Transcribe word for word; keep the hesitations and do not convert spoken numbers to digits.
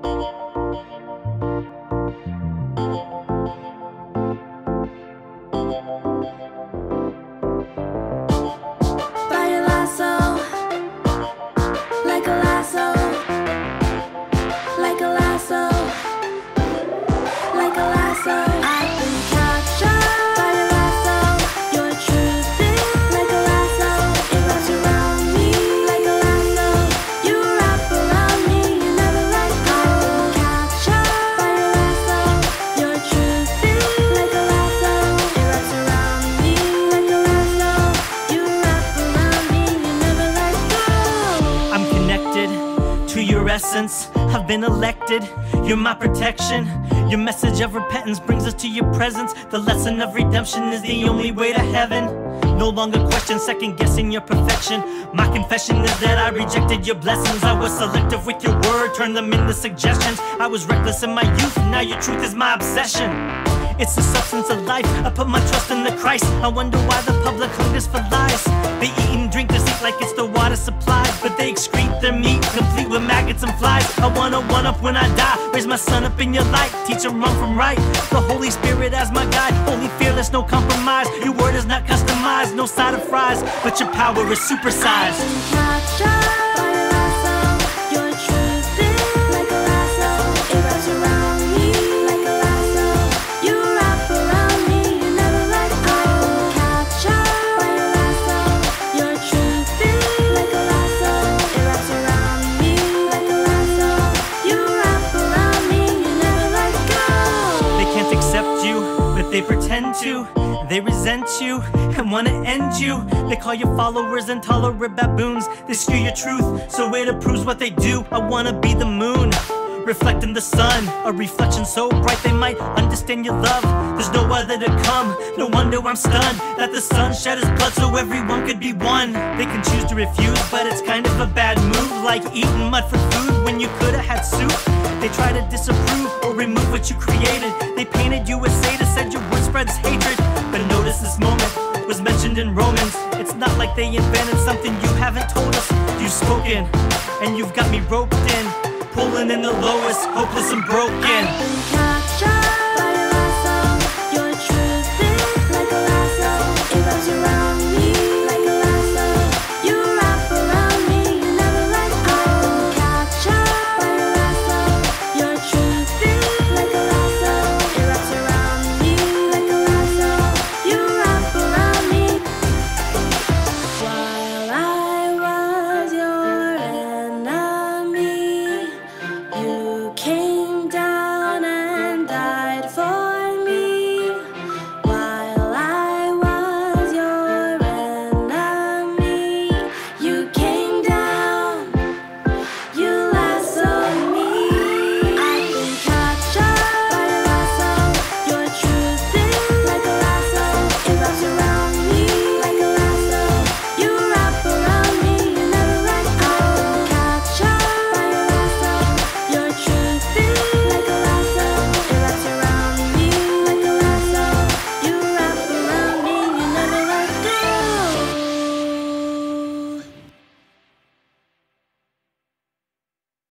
I've been elected, you're my protection. Your message of repentance brings us to your presence. The lesson of redemption is the only way to heaven. No longer question, second guessing your perfection. My confession is that I rejected your blessings. I was selective with your word, turned them into suggestions. I was reckless in my youth, now your truth is my obsession. It's the substance of life, I put my trust in the Christ. I wonder why the public hungers for lies. They eat and drink deceit like it's the water supply, but they excrete their meat, complete with maggots and flies. I wanna one up when I die, raise my son up in your light, teach him wrong from right. The Holy Spirit as my guide, holy fearless, no compromise. Your word is not customized, no side of fries, but your power is supersized. They pretend to, they resent you and wanna end you. They call you followers intolerant baboons. They skew your truth, so it approves what they do. I wanna be the moon, reflecting the sun, a reflection so bright they might understand your love. There's no other to come, no wonder I'm stunned that the sun shed his blood so everyone could be one. They can choose to refuse, but it's kind of a bad move, like eating mud for food when you could've had soup. They try to disapprove or remove what you created. They painted you as sadist, said your word spreads hatred. But notice this moment was mentioned in Romans. It's not like they invented something you haven't told us. You've spoken, and you've got me roped in, pulling in the lowest, hopeless and broken.